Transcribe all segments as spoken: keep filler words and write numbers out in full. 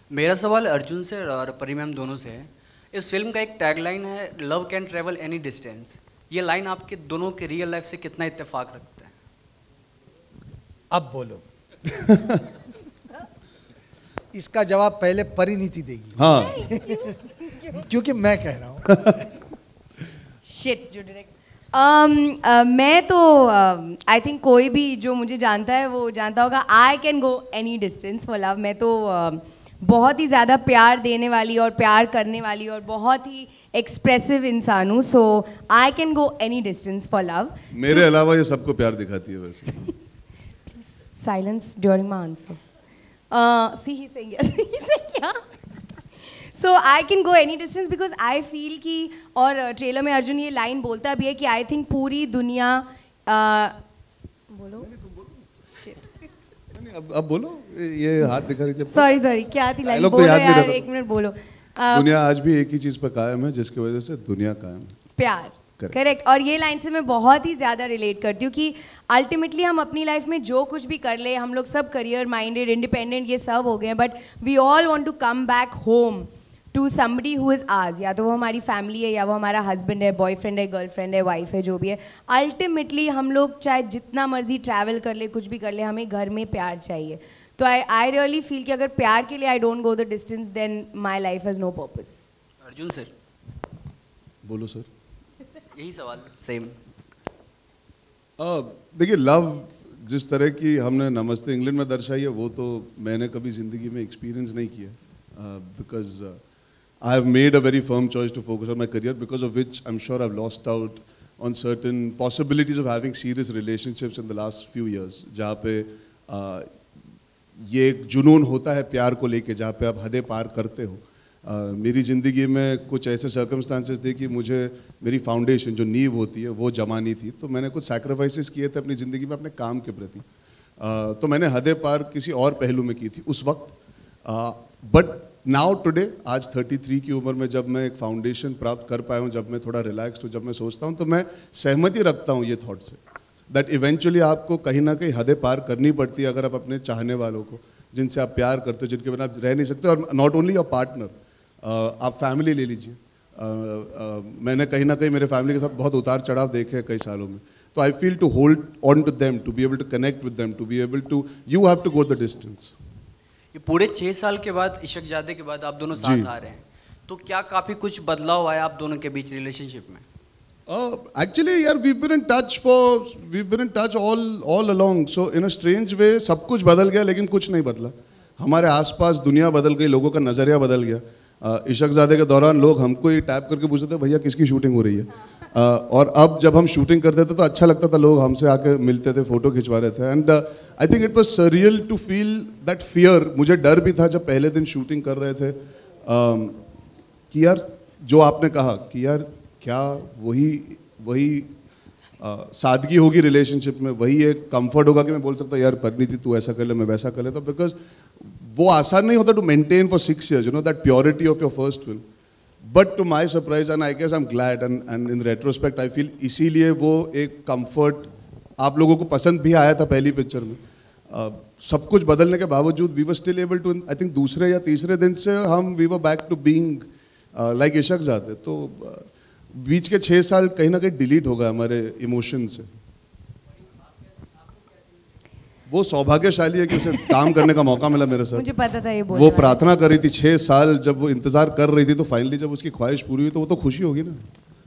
मेरा सवाल अर्जुन से और परी मैम दोनों से है। इस फिल्म का एक टैगलाइन है, love can travel any distance. ये लाइन आपके दोनों के रियल लाइफ से कितना इत्तेफाक रखता है? अब बोलो। इसका जवाब पहले परिणीति देगी। हाँ। क्योंकि मैं कह रहा हूँ। शिट जो डायरेक्ट um, uh, मैं तो आई uh, थिंक कोई भी जो मुझे जानता है वो जानता होगा, I can go any distance for love. मैं तो uh, बहुत ही ज़्यादा प्यार देने वाली और प्यार करने वाली और बहुत ही एक्सप्रेसिव इंसान हूँ, so I can go any distance for love. मेरे अलावा ये सबको प्यार दिखाती है वैसे। Silence during my answer. See he saying yes, he said yeah. So I can go any distance because I feel कि, और ट्रेलर में अर्जुन ये लाइन बोलता भी है कि आई थिंक पूरी दुनिया uh, बोलो अब अब बोलो, ये हाथ दिखा रही थी। सॉरी सॉरी क्या थी लाइन? तो बोलो याद नहीं यार, रहता। एक मिनट बोलो। दुनिया आज भी एक ही चीज पर कायम है जिसकी वजह से दुनिया कायम है, प्यार। Correct. करेक्ट। और ये लाइन से मैं बहुत ही ज़्यादा रिलेट करती हूँ कि अल्टीमेटली हम अपनी लाइफ में जो कुछ भी कर ले, हम लोग सब करियर माइंडेड, इंडिपेंडेंट, ये सब हो गए हैं, but we all want to come back home to somebody who is ours. या तो वो हमारी फैमिली है, या वो हमारा हस्बैंड है, बॉयफ्रेंड है, गर्लफ्रेंड है, वाइफ है, जो भी है। अल्टीमेटली हम लोग चाहे जितना मर्जी ट्रैवल कर ले, कुछ भी कर ले, हमें घर में प्यार चाहिए। तो आई आई रियली फील कि अगर प्यार के लिए I don't go the distance, then my life has no purpose. Arjun sir बोलो सर। यही सवाल सेम। देखिए, लव जिस तरह की हमने नमस्ते इंग्लैंड में दर्शाई है, वो तो मैंने कभी ज़िंदगी में एक्सपीरियंस नहीं किया, because I have made a very firm choice to focus on my career, because of which I am sure I have lost out on certain possibilities of having serious relationships in the last few years, जहाँ पे uh, ये एक जुनून होता है प्यार को लेके, जहाँ पे आप हदें पार करते हो। Uh, मेरी ज़िंदगी में कुछ ऐसे सर्कमस्टांसेस थे कि मुझे मेरी फाउंडेशन जो नींव होती है वो जमानी थी, तो मैंने कुछ सैक्रिफाइसेस किए थे अपनी ज़िंदगी में अपने काम के प्रति। uh, तो मैंने हदें पार किसी और पहलू में की थी उस वक्त, बट नाउ टुडे, आज तैंतीस की उम्र में जब मैं एक फाउंडेशन प्राप्त कर पाया हूँ, जब मैं थोड़ा रिलैक्स्ड हूँ, जब मैं सोचता हूँ, तो मैं सहमति रखता हूँ ये थॉट से, दैट इवेंचुअली आपको कहीं ना कहीं हदें पार करनी पड़ती है अगर आप अपने चाहने वालों को, जिनसे आप प्यार करते हो, जिनके बिना आप रह नहीं सकते, और नॉट ओनली योर पार्टनर, आप फैमिली ले लीजिए। मैंने कहीं ना कहीं मेरे फैमिली के साथ बहुत उतार चढ़ाव देखे हैं कई सालों में, तो I feel to hold on to them, to be able to connect with them, to be able to, you have to go the distance. ये पूरे छः साल के बाद, इशकजादे के बाद आप दोनों साथ आ रहे हैं, तो क्या काफ़ी कुछ बदलाव आया आप दोनों के बीच रिलेशनशिप में? एक्चुअली यार, we been in touch for we been in touch all all along, so in a strange way सब कुछ बदल गया, लेकिन कुछ नहीं बदला। हमारे आसपास दुनिया बदल गई, लोगों का नज़रिया बदल गया। uh, इशकजादे के दौरान लोग हमको ही टैप करके पूछते थे, भैया किसकी शूटिंग हो रही है, uh, और अब जब हम शूटिंग करते थे तो अच्छा लगता था, लोग हमसे आके मिलते थे, फोटो खिंचवा रहे थे, and I think it was surreal to feel that fear. मुझे डर भी था जब पहले दिन शूटिंग कर रहे थे, uh, कि यार जो आपने कहा कि यार क्या वही वही uh, सादगी होगी रिलेशनशिप में, वही एक कंफर्ट होगा कि मैं बोल सकता हूँ यार परिणीति तू ऐसा कर ले, मैं वैसा कर लेता, बिकॉज वो आसान नहीं होता to maintain for six years, you know, that purity of your first film. But to my surprise and I guess I am glad, and and in retrospect I feel इसीलिए वो एक कंफर्ट आप लोगों को पसंद भी आया था पहली पिक्चर में। uh, सब कुछ बदलने के बावजूद we were still able to, I think दूसरे या तीसरे दिन से हम we were back to being like Ishaqzaade. तो uh, बीच के छः साल कहीं ना कहीं डिलीट हो गए हमारे इमोशन से। वो सौभाग्यशाली है कि उसे काम करने का मौका मिला मेरे साथ। मुझे पता था ये बोलने वो वाला। प्रार्थना कर रही थी छः साल, जब वो इंतजार कर रही थी, तो फाइनली जब उसकी ख्वाहिश पूरी हुई तो वो तो खुशी होगी ना।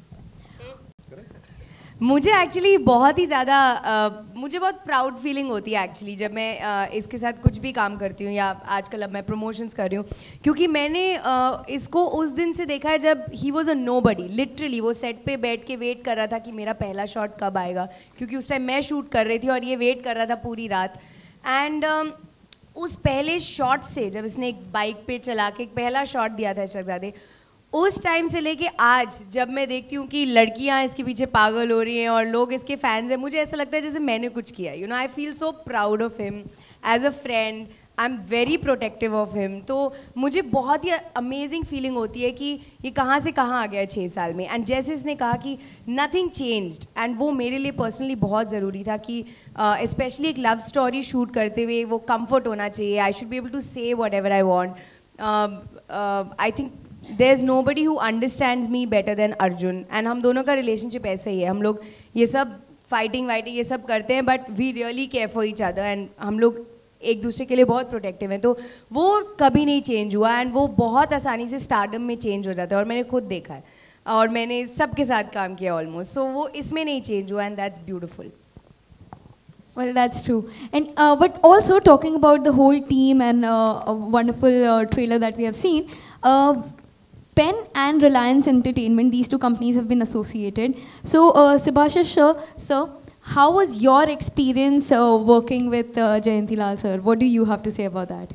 मुझे एक्चुअली बहुत ही ज़्यादा uh, मुझे बहुत प्राउड फीलिंग होती है एक्चुअली जब मैं uh, इसके साथ कुछ भी काम करती हूँ, या आजकल अब मैं प्रमोशंस कर रही हूँ, क्योंकि मैंने uh, इसको उस दिन से देखा है जब he was a nobody. Literally वो सेट पे बैठ के वेट कर रहा था कि मेरा पहला शॉट कब आएगा, क्योंकि उस टाइम मैं शूट कर रही थी और ये वेट कर रहा था पूरी रात। एंड uh, उस पहले शॉट से, जब इसने एक बाइक पे चला के एक पहला शॉट दिया था इशकजादे, उस टाइम से लेके आज जब मैं देखती हूँ कि लड़कियाँ इसके पीछे पागल हो रही हैं और लोग इसके फैंस हैं, मुझे ऐसा लगता है जैसे मैंने कुछ किया। You know, I feel so proud of him as a friend, I am very protective of him. तो मुझे बहुत ही अमेजिंग फीलिंग होती है कि ये कहाँ से कहाँ आ गया छः साल में। एंड जैसे इसने कहा कि नथिंग चेंज्ड, एंड वो मेरे लिए पर्सनली बहुत ज़रूरी था कि स्पेशली uh, एक लव स्टोरी शूट करते हुए वो कंफर्ट होना चाहिए। I should be able to say whatever I want. I think there is nobody who understands me better than Arjun, and हम दोनों का रिलेशनशिप ऐसा ही है. हम लोग ये सब फाइटिंग वाइटिंग ये सब करते हैं, but we really care for each other, and हम लोग एक दूसरे के लिए बहुत प्रोटेक्टिव हैं. तो वो कभी नहीं चेंज हुआ, एंड वो बहुत आसानी से स्टारडम में चेंज हो जाता है, और मैंने खुद देखा है, और मैंने सबके साथ काम किया ऑलमोस्ट. सो वो इसमें नहीं चेंज हुआ, and that's beautiful. Well, that's true. And uh, but also talking about the whole team and uh, a wonderful uh, trailer that we have seen, uh, Pen and Reliance Entertainment, these two companies have been associated. So, uh, Subhashish sir, sir, how was your experience uh, working with uh, Jayanti Lal sir? What do you have to say about that?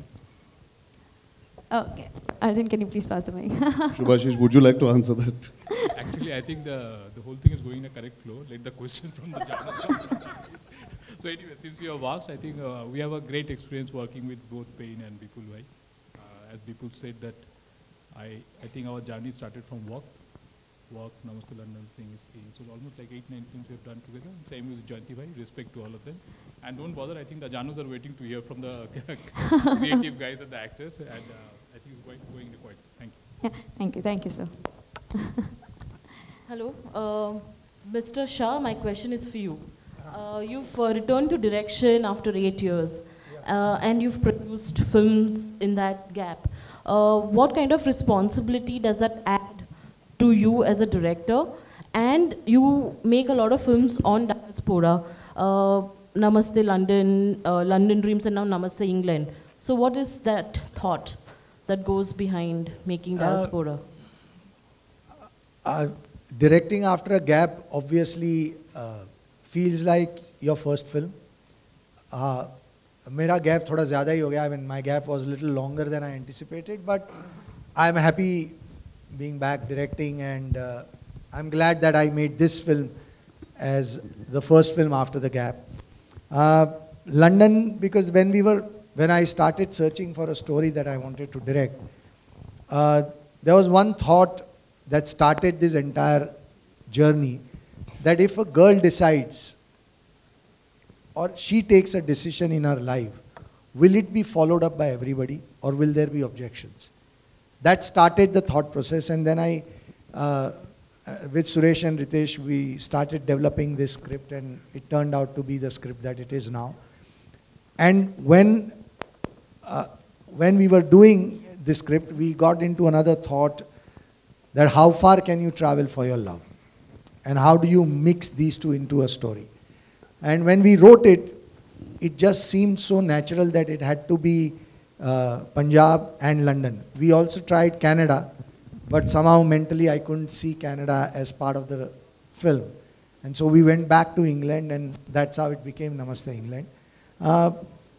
Okay, Arjun, can you please pass the mic? Subhashish, would you like to answer that? Actually, I think the the whole thing is going in a correct flow. Let the question from the judges. So anyway, since you have asked, I think uh, we have a great experience working with both Pain and Vipul Bhai. Uh, as Vipul said that, I, I think our journey started from Walk, Walk, Namaste London, thing is AIM. So almost like eight, nine films we have done together. Same with Jayanti Bhai, respect to all of them. And don't bother, I think the Janus are waiting to hear from the creative guys and the actors. And uh, I think it's going, going quite. Thank you. Yeah, thank you, thank you, sir. Hello, uh, Mister Shah, my question is for you. Uh, you've uh, returned to direction after eight years, uh, and you've produced films in that gap. Uh, what kind of responsibility does that add to you as a director? And you make a lot of films on diaspora, uh, Namaste London, uh, London Dreams, and now Namaste England. So what is that thought that goes behind making diaspora? Uh, uh, directing after a gap, obviously, uh, feels like your first film. Uh, मेरा gap थोड़ा ज़्यादा ही हो गया. I mean, my gap was a little longer than I anticipated, but I'm happy being back directing, and uh, I'm glad that I made this film as the first film after the gap. Uh, London, because when we were, when I started searching for a story that I wanted to direct, uh, there was one thought that started this entire journey, that if a girl decides or she takes a decision in her life, will it be followed up by everybody, or will there be objections? That started the thought process, and then I, uh, with Suresh and Ritesh, we started developing this script, and it turned out to be the script that it is now. And when, uh, when we were doing the script, we got into another thought, that how far can you travel for your love? And how do you mix these two into a story? And when we wrote it, it just seemed so natural that it had to be uh, Punjab and London. We also tried Canada, but somehow mentally I couldn't see Canada as part of the film. And so we went back to England, and that's how it became Namaste England. Uh,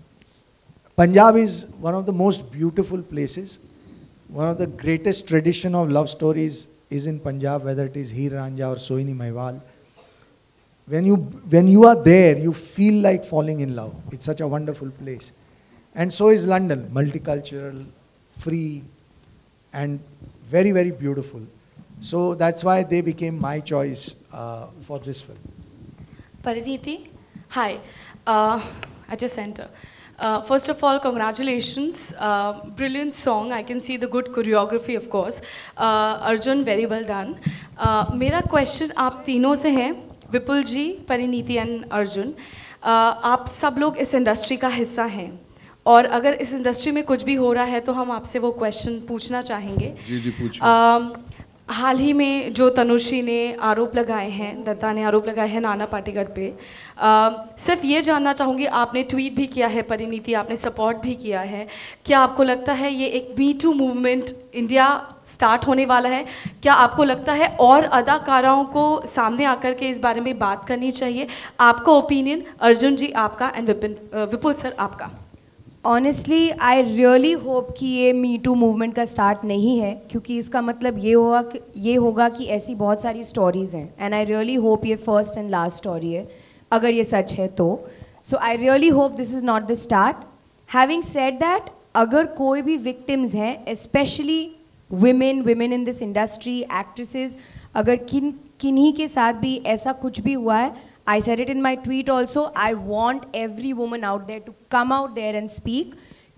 Punjab is one of the most beautiful places. One of the greatest tradition of love stories is in Punjab, whether it is Heer Ranjha or Sohini Mahwal. When you, when you are there, you feel like falling in love. It's such a wonderful place. And so is London, multicultural, free, and very, very beautiful. So that's why they became my choice uh, for this film. Pariniti, hi, uh, at your center. Uh, first of all, congratulations. Uh, brilliant song. I can see the good choreography, of course. Uh, Arjun, very well done. Uh, मेरा question आप तीनों से है, विपुल जी, Parineeti and Arjun. Uh, आप सब लोग इस industry का हिस्सा हैं, और अगर इस इंडस्ट्री में कुछ भी हो रहा है तो हम आपसे वो क्वेश्चन पूछना चाहेंगे. जी जी पूछिए. uh, हाल ही में जो तनुश्री ने आरोप लगाए हैं, दत्ता ने आरोप लगाए हैं नाना पाटेकर पे, आ, सिर्फ ये जानना चाहूँगी, आपने ट्वीट भी किया है परिनीति, आपने सपोर्ट भी किया है, क्या आपको लगता है ये एक me too movement India start होने वाला है? क्या आपको लगता है और अदाकाराओं को सामने आकर के इस बारे में बात करनी चाहिए? आपका ओपिनियन, अर्जुन जी आपका, एंड विपिन विपुल सर आपका. ऑनेस्टली आई रियली होप कि ये मी टू मूवमेंट का स्टार्ट नहीं है, क्योंकि इसका मतलब ये होगा कि ये होगा कि ऐसी बहुत सारी स्टोरीज़ हैं, एंड आई रियली होप ये फर्स्ट एंड लास्ट स्टोरी है, अगर ये सच है तो. So I really hope this is not the start. Having said that, अगर कोई भी विक्टिम्स हैं, specially women, women in this industry, actresses, अगर किन किन्हीं के साथ भी ऐसा कुछ भी हुआ है, I said it in my tweet also, I want every woman out there to come out there and speak,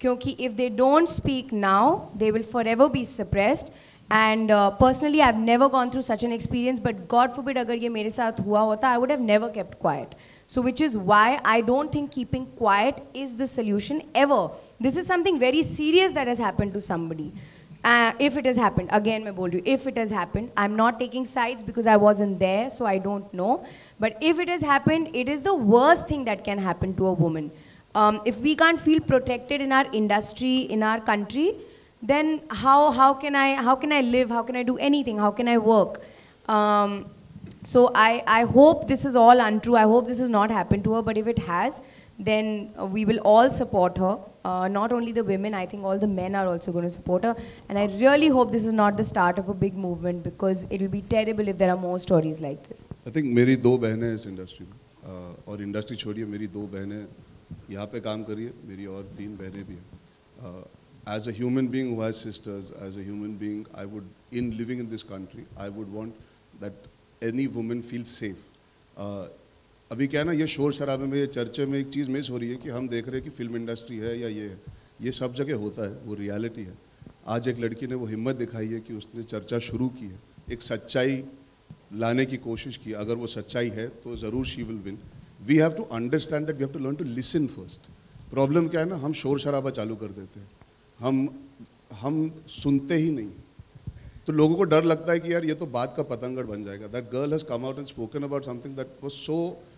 क्योंकि if they don't speak now, they will forever be suppressed. And uh, personally, I've never gone through such an experience, but God forbid अगर ये मेरे साथ हुआ होता, I would have never kept quiet. So which is why I don't think keeping quiet is the solution ever. This is something very serious that has happened to somebody. Uh, if it has happened, again मैं बोल रही हूँ, if it has happened, I'm not taking sides because I wasn't there, so I don't know. But if it has happened, it is the worst thing that can happen to a woman. Um, if we can't feel protected in our industry, in our country, then how, how, can I, how can I live? How can I do anything? How can I work? Um, so I, I hope this is all untrue. I hope this has not happened to her. But if it has, then uh, we will all support her. Uh, not only the women, I think all the men are also going to support her. And I really hope this is not the start of a big movement, because it will be terrible if there are more stories like this. I think मेरी दो बहनें हैं इस industry में, uh, और industry छोड़िए, मेरी दो बहनें यहाँ पे काम करी है, मेरी और तीन बहनें भी हैं. Uh, As a human being who has sisters, as a human being, I would, in living in this country, I would want that any woman feels safe. Uh, अभी क्या है ना, ये शोर शराबे में, ये चर्चे में एक चीज़ मिस हो रही है कि हम देख रहे हैं कि फिल्म इंडस्ट्री है या ये है, ये सब जगह होता है, वो रियलिटी है. आज एक लड़की ने वो हिम्मत दिखाई है कि उसने चर्चा शुरू की है, एक सच्चाई लाने की कोशिश की. अगर वो सच्चाई है तो ज़रूर she will win. We have to understand that we have to learn to listen first. Problem क्या है ना, हम शोर शराबा चालू कर देते हैं, हम हम सुनते ही नहीं. तो लोगों को डर लगता है कि यार ये तो बात का पतंगड़ बन जाएगा. That girl has come out and spoken about something that was so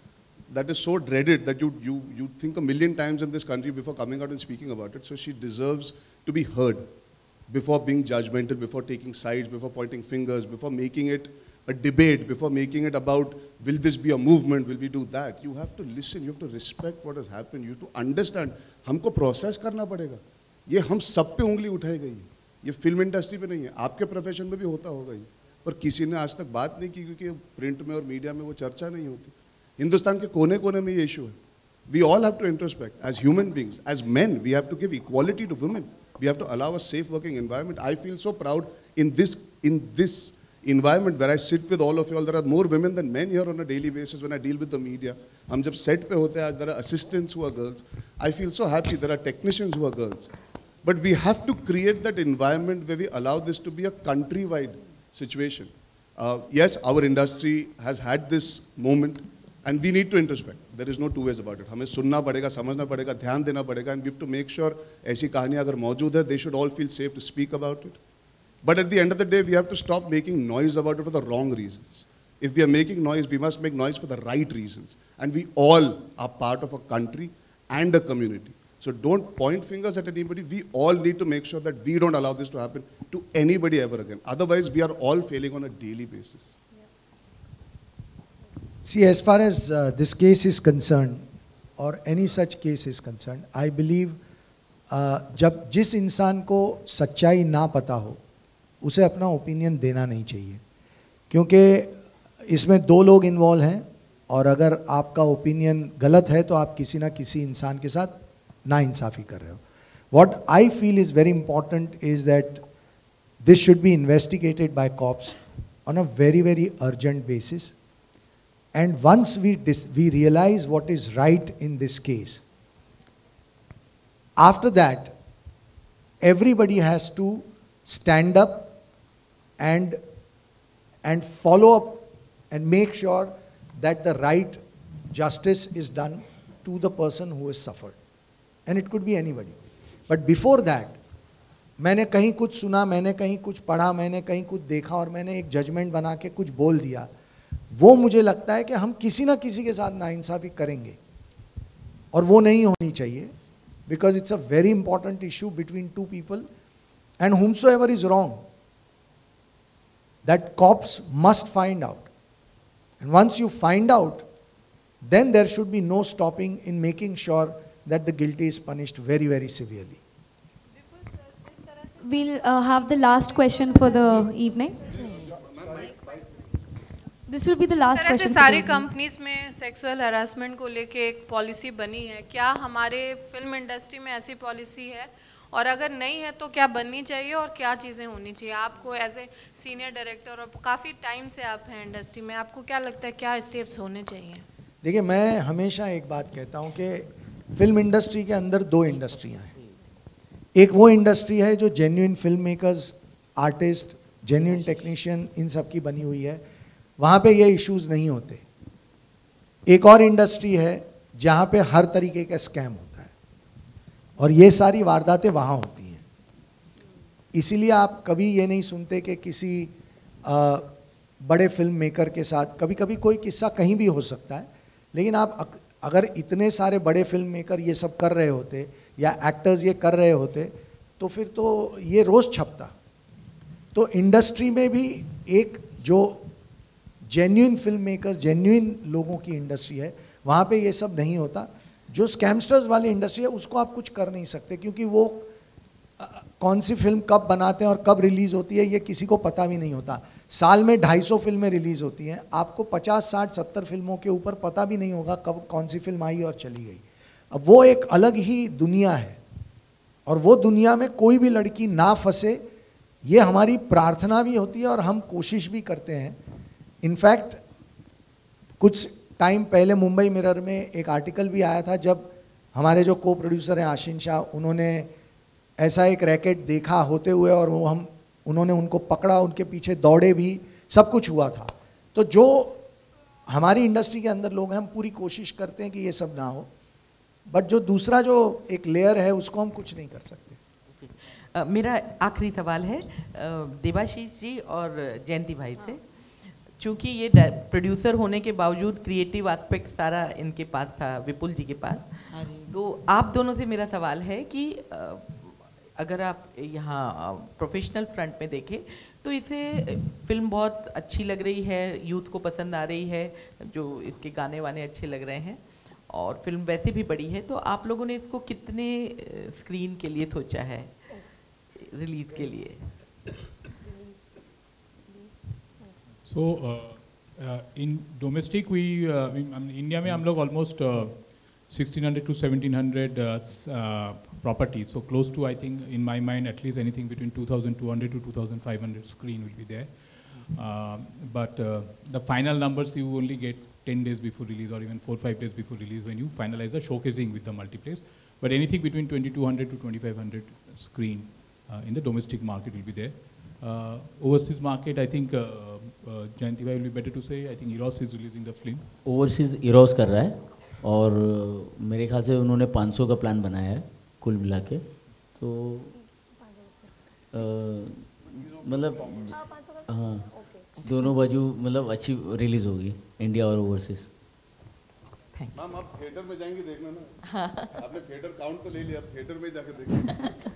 that is so dreaded that you you you think a million times in this country before coming out and speaking about it. So she deserves to be heard before being judgmental, before taking sides, before pointing fingers, before making it a debate, before making it about will this be a movement, will we do that. You have to listen, you have to respect what has happened, you have to understand. हमको process करना पड़ेगा. ये हम सब पे उंगली उठाई गई है, ये फिल्म इंडस्ट्री पे नहीं है, आपके प्रोफेशन में भी होता होगा ये, पर किसी ने आज तक बात नहीं की क्योंकि प्रिंट में और मीडिया में वो चर्चा नहीं होती. हिंदुस्तान के कोने कोने में ये इशू है. We all have to introspect as human beings, as man we have to give equality to women. We have to allow a safe working environment. I feel so proud in this in this environment where I sit with all of you all. There are more women than men here on a daily basis when I deal with the media. हम जब set पे होते हैं, there are assistants who are girls. I feel so happy. There are technicians who are girls. But we have to create that environment where we allow this to be a countrywide situation. Uh, yes, our industry has had this moment and we need to introspect. There is no two ways about it. हमें सुनना पड़ेगा, समझना पड़ेगा, ध्यान देना पड़ेगा, and we have to make sure ऐसी कहानियाँ अगर मौजूद है, they should all feel safe to speak about it. But at the end of the day, we have to stop making noise about it for the wrong reasons. If we are making noise, we must make noise for the right reasons. And we all are part of a country and a community. So don't point fingers at anybody. We all need to make sure that we don't allow this to happen to anybody ever again. Otherwise, we are all failing on a daily basis. See, as far as uh, this case is concerned, or any such case is concerned, I believe uh, जब जिस इंसान को सच्चाई ना पता हो, उसे अपना ओपिनियन देना नहीं चाहिए, क्योंकि इसमें दो लोग इन्वॉल्व हैं और अगर आपका ओपिनियन गलत है तो आप किसी ना किसी इंसान के साथ नाइंसाफ़ी कर रहे हो. What I feel is very important is that this should be investigated by cops on a very very urgent basis, and once we we realize what is right in this case, after that everybody has to stand up and and follow up and make sure that the right justice is done to the person who has suffered, and it could be anybody. But before that, मैंने कहीं कुछ सुना, मैंने कहीं कुछ पढ़ा, मैंने कहीं कुछ देखा और मैंने एक जजमेंट बना के कुछ बोल दिया, वो मुझे लगता है कि हम किसी ना किसी के साथ नाइंसाफ़ी करेंगे और वो नहीं होनी चाहिए, because it's a very important issue between two people, and whomsoever is wrong, that cops must find out. And once you find out, then there should be no stopping in making sure that the guilty is punished very, very severely. We'll uh, have the last question for the evening. This will be the last question. ऐसे सारी companies में sexual harassment को लेके एक policy बनी है, क्या हमारे फिल्म इंडस्ट्री में ऐसी पॉलिसी है, और अगर नहीं है तो क्या बननी चाहिए और क्या चीज़ें होनी चाहिए? आपको एज ए सीनियर डायरेक्टर और काफ़ी टाइम से आप हैं इंडस्ट्री में, आपको क्या लगता है क्या स्टेप्स होने चाहिए? देखिए, मैं हमेशा एक बात कहता हूँ कि फिल्म इंडस्ट्री के अंदर दो इंडस्ट्रियाँ हैं. एक वो इंडस्ट्री है जो genuine film makers, artist, genuine technician इन सब की बनी हुई है, वहाँ पे ये इश्यूज नहीं होते। एक और इंडस्ट्री है जहाँ पे हर तरीके का स्कैम होता है और ये सारी वारदातें वहाँ होती हैं। इसीलिए आप कभी ये नहीं सुनते कि किसी आ, बड़े फिल्म मेकर के साथ, कभी कभी कोई किस्सा कहीं भी हो सकता है, लेकिन आप अगर इतने सारे बड़े फिल्म मेकर ये सब कर रहे होते या एक्टर्स ये कर रहे होते तो फिर तो ये रोज़ छपता। तो इंडस्ट्री में भी एक जो जेन्युइन फिल्म मेकर्स, जेन्युइन लोगों की इंडस्ट्री है, वहाँ पे ये सब नहीं होता। जो स्कैमस्टर्स वाली इंडस्ट्री है उसको आप कुछ कर नहीं सकते, क्योंकि वो आ, कौन सी फिल्म कब बनाते हैं और कब रिलीज़ होती है ये किसी को पता भी नहीं होता। साल में ढाई सौ फिल्में रिलीज़ होती हैं, आपको पचास साठ सत्तर फिल्मों के ऊपर पता भी नहीं होगा कब कौन सी फिल्म आई और चली गई। अब वो एक अलग ही दुनिया है और वो दुनिया में कोई भी लड़की ना फंसे, ये हमारी प्रार्थना भी होती है और हम कोशिश भी करते हैं। इनफैक्ट कुछ टाइम पहले मुंबई मिरर में एक आर्टिकल भी आया था, जब हमारे जो को प्रोड्यूसर हैं आशीन शाह, उन्होंने ऐसा एक रैकेट देखा होते हुए और वो हम उन्होंने उनको पकड़ा, उनके पीछे दौड़े भी, सब कुछ हुआ था। तो जो हमारी इंडस्ट्री के अंदर लोग हैं, हम पूरी कोशिश करते हैं कि ये सब ना हो, बट जो दूसरा जो एक लेयर है उसको हम कुछ नहीं कर सकते। uh, मेरा आखिरी सवाल है uh, देवाशीष जी और जयंती भाई से। चूँकि ये प्रोड्यूसर होने के बावजूद क्रिएटिव एस्पेक्ट सारा इनके पास था, विपुल जी के पास, तो आप दोनों से मेरा सवाल है कि uh, अगर आप यहाँ प्रोफेशनल फ्रंट में देखें तो इसे फिल्म बहुत अच्छी लग रही है, यूथ को पसंद आ रही है, जो इसके गाने वाने अच्छे लग रहे हैं और फिल्म वैसे भी बड़ी है, तो आप लोगों ने इसको कितने स्क्रीन के लिए सोचा है रिलीज के लिए? So in domestic we India में हम लोग almost sixteen hundred to seventeen hundred uh, uh, properties, so close to, I think in my mind, at least anything between two thousand two hundred to two thousand five hundred screen will be there. Uh, but uh, the final numbers you only get ten days before release or even four five days before release when you finalize the showcasing with the multiplex. But anything between twenty-two hundred to twenty-five hundred screen uh, in the domestic market will be there. Uh, overseas market, I think uh, uh, Jayanti Bhai will be better to say. I think Eros is releasing the film. Overseas Eros कर रहा है और मेरे ख्याल से उन्होंने पाँच सौ का प्लान बनाया है कुल मिला के, तो मतलब हाँ दोनों बाजू मतलब अच्छी रिलीज़ होगी, इंडिया और ओवरसीज। मैम आप थिएटर में जाएंगी देखना ना? हाँ। आपने थिएटर काउंट तो ले लिया, अब थिएटर में जाके देखिए।